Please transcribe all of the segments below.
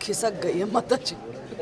खिसक गई है माता जी।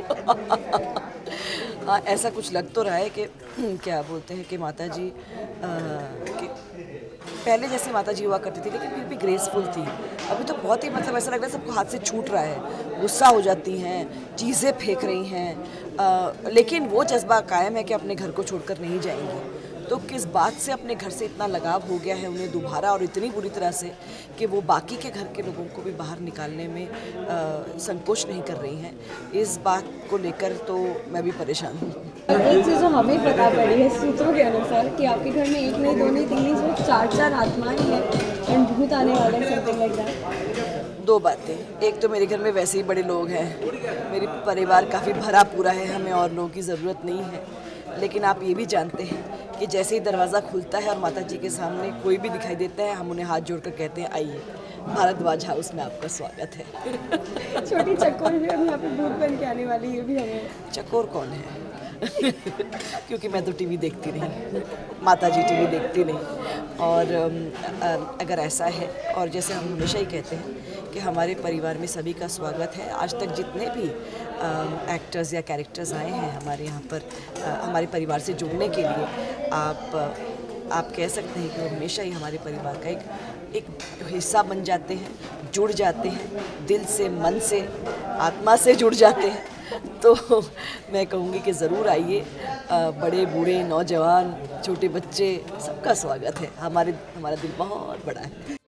हाँ, ऐसा कुछ लग तो रहा है कि क्या बोलते हैं कि माता जी कि पहले जैसे माता जी हुआ करती थी, लेकिन फिर भी ग्रेसफुल थी। अभी तो बहुत ही मतलब ऐसा लग रहा है सबको हाथ से छूट रहा है, गुस्सा हो जाती हैं, चीज़ें फेंक रही हैं, लेकिन वो जज्बा कायम है कि अपने घर को छोड़कर नहीं जाएंगी। तो किस बात से अपने घर से इतना लगाव हो गया है उन्हें दोबारा, और इतनी बुरी तरह से कि वो बाकी के घर के लोगों को भी बाहर निकालने में संकोच नहीं कर रही हैं। इस बात को लेकर तो मैं भी परेशान हूँ। एक चीज़ जो हमें पता पड़ी है सूत्रों के अनुसार कि आपके घर में एक नहीं दो नहीं तीन नहीं सिर्फ चार आत्माएं हैं एंड भूत आने वाले हैं, समथिंग लाइक दैट। दो बातें, एक तो मेरे घर में वैसे ही बड़े लोग हैं, मेरी परिवार काफ़ी भरा पूरा है, हमें और लोगों की ज़रूरत नहीं है। लेकिन आप ये भी जानते हैं कि जैसे ही दरवाज़ा खुलता है और माता जी के सामने कोई भी दिखाई देता है, हम उन्हें हाथ जोड़कर कहते हैं आइए, भारद्वाज हाउस में आपका स्वागत है। छोटी चकोर भी अब यहाँ पे भूत बन के आने वाली है भी हमें। चकोर कौन है? क्योंकि मैं तो टीवी देखती नहीं, माता जी टीवी देखती नहीं। और अगर ऐसा है, और जैसे हम हमेशा ही कहते हैं कि हमारे परिवार में सभी का स्वागत है। आज तक जितने भी एक्टर्स या कैरेक्टर्स आए हैं हमारे यहाँ पर हमारे परिवार से जुड़ने के लिए, आप कह सकते हैं कि वो हमेशा ही हमारे परिवार का एक हिस्सा बन जाते हैं, जुड़ जाते हैं, दिल से, मन से, आत्मा से जुड़ जाते हैं। तो मैं कहूँगी कि ज़रूर आइए, बड़े बूढ़े नौजवान छोटे बच्चे सबका स्वागत है। हमारा दिल बहुत बड़ा है।